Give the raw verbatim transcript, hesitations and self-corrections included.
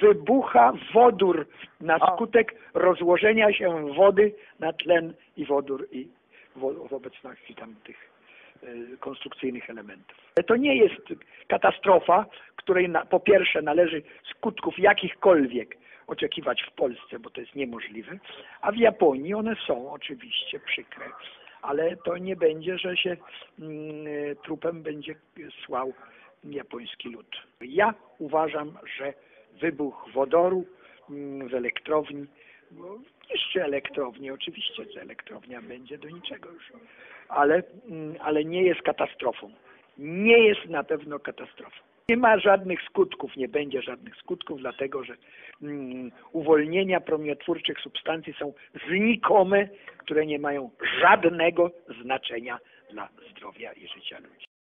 wybucha wodór na skutek rozłożenia się wody na tlen i wodór i w obecności tam tych konstrukcyjnych elementów. To nie jest katastrofa, której na, po pierwsze należy skutków jakichkolwiek oczekiwać w Polsce, bo to jest niemożliwe, a w Japonii one są oczywiście przykre, ale to nie będzie, że się mm, trupem będzie słał japoński lud. Ja uważam, że wybuch wodoru mm, w elektrowni, bo niszczy elektrownię, oczywiście, że elektrownia będzie do niczego już, ale, mm, ale nie jest katastrofą. Nie jest na pewno katastrofą. Nie ma żadnych skutków, nie będzie żadnych skutków, dlatego że mm, uwolnienia promieniotwórczych substancji są znikome, które nie mają żadnego znaczenia dla zdrowia i życia ludzi.